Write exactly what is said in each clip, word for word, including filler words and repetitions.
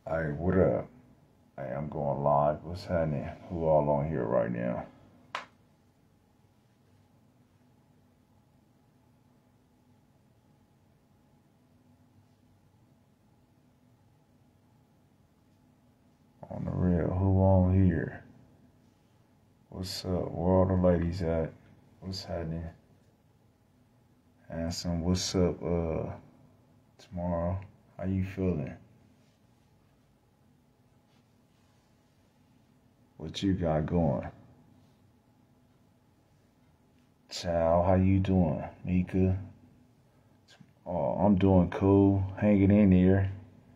Hey, what up? Hey, I'm going live. What's happening? Who all on here right now? On the real, who on here? What's up? Where all the ladies at? What's happening? Handsome, what's up, uh, tomorrow? How you feeling? What you got going? Chow, how you doing? Mika? Oh, I'm doing cool. Hanging in there.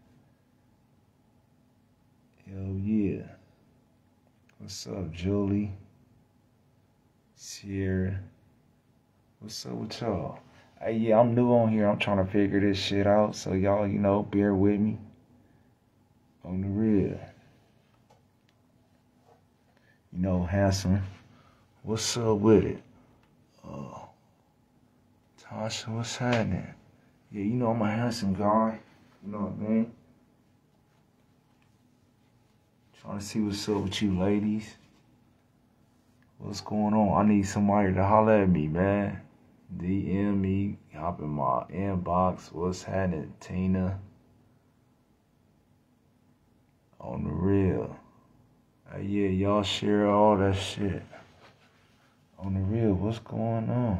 Hell yeah. What's up, Julie? Sierra? What's up with y'all? Hey, yeah, I'm new on here. I'm trying to figure this shit out. So y'all, you know, bear with me. On the real. You know, handsome. What's up with it? Oh, Tasha, what's happening? Yeah, you know I'm a handsome guy. You know what I mean? Trying to see what's up with you ladies. What's going on? I need somebody to holler at me, man. D M me, hop in my inbox. What's happening, Tina? On the real. Hey, yeah, y'all share all that shit. On the real, what's going on?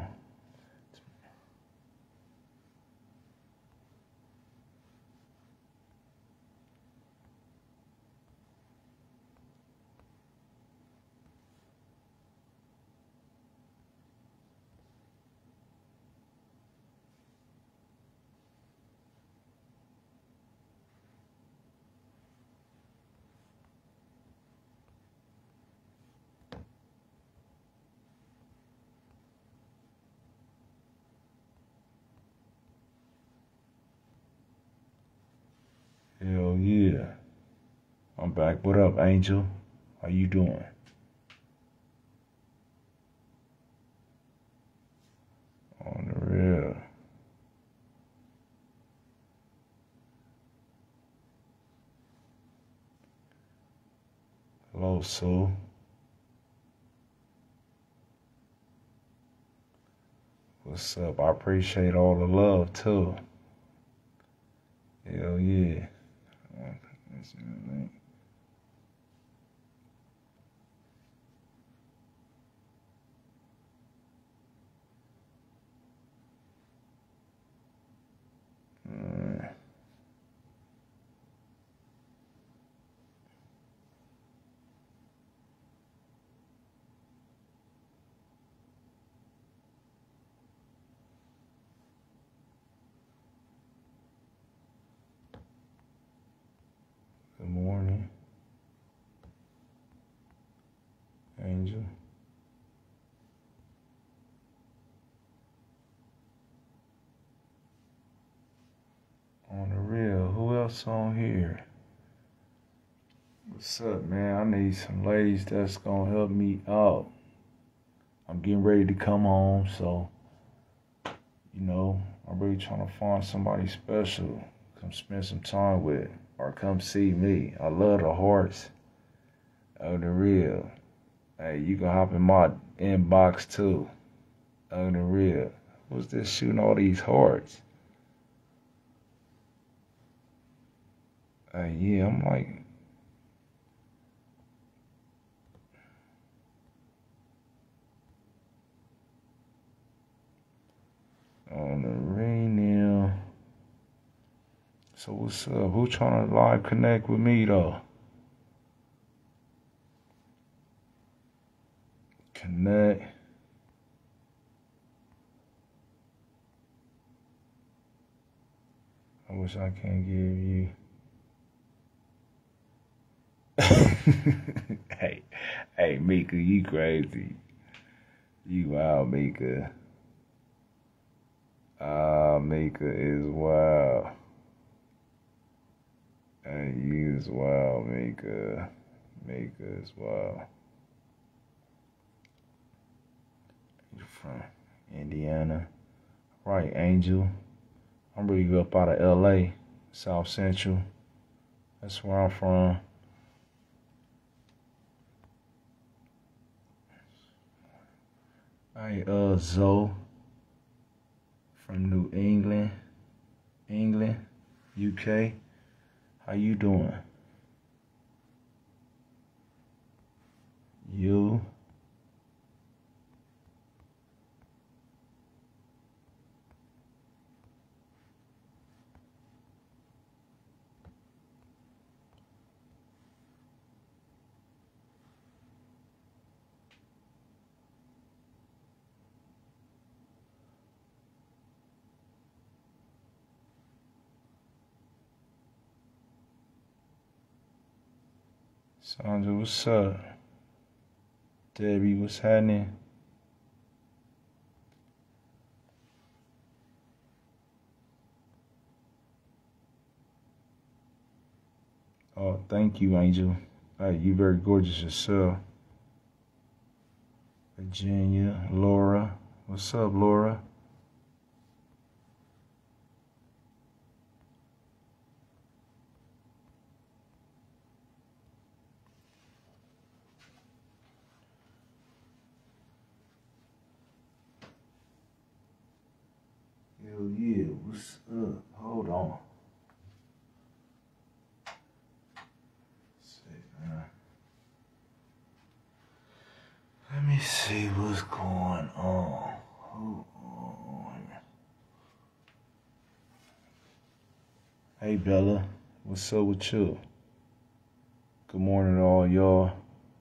Hell yeah. I'm back. What up, Angel? How you doing? On the real. Hello, Sue. What's up? I appreciate all the love, too. Hell yeah. Good morning, Angel. On the real, who else on here? What's up, man? I need some ladies that's gonna help me out. I'm getting ready to come home, so, you know, I'm really trying to find somebody special. Come spend some time with, or come see me. I love the hearts. On the real. Hey, you can hop in my inbox too. On the real. What's this shooting all these hearts? Hey, yeah, I'm like, on the ring now. So what's up? Who trying to live connect with me though? Connect. I wish I can give you. hey, hey, Mika, you crazy. You wild, Mika. Ah, uh, Mika is wild. Hey, you is wild, Mika. Mika is wild. You from Indiana? Right, Angel. I'm really up out of L A, South Central. That's where I'm from. I uh Zoe from New England, England, U K. How you doing? You? Sandra, what's up? Debbie, what's happening? Oh, thank you, Angel. Hey, you very gorgeous yourself. Virginia, Laura. What's up, Laura? Hell yeah, what's up? Hold on. Let me see what's going on. Hold on. Hey Bella, what's up with you? Good morning to all y'all.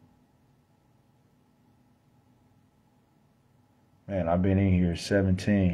Man, I've been in here seventeen.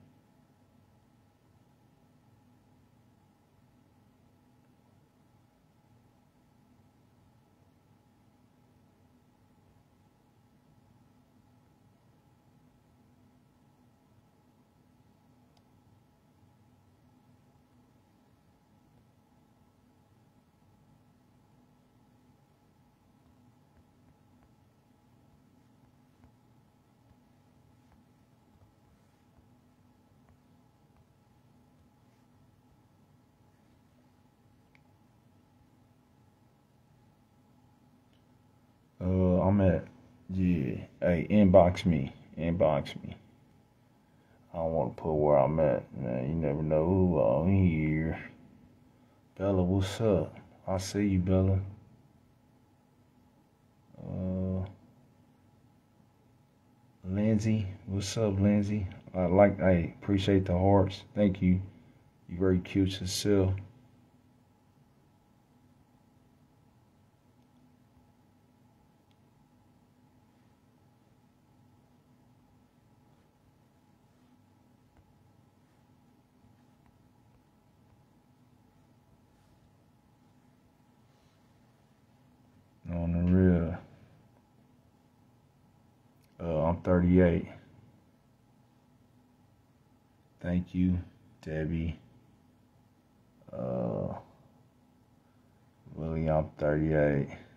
Uh, I'm at, yeah, hey, inbox me, inbox me. I don't want to put where I'm at, man. You never know who on here. Bella, what's up? I see you, Bella. Uh, Lindsay, what's up, Lindsay? I like, I appreciate the hearts. Thank you. You very cute yourself. On the real. Uh, I'm thirty-eight. Thank you, Debbie. Uh, Willie, I'm thirty-eight.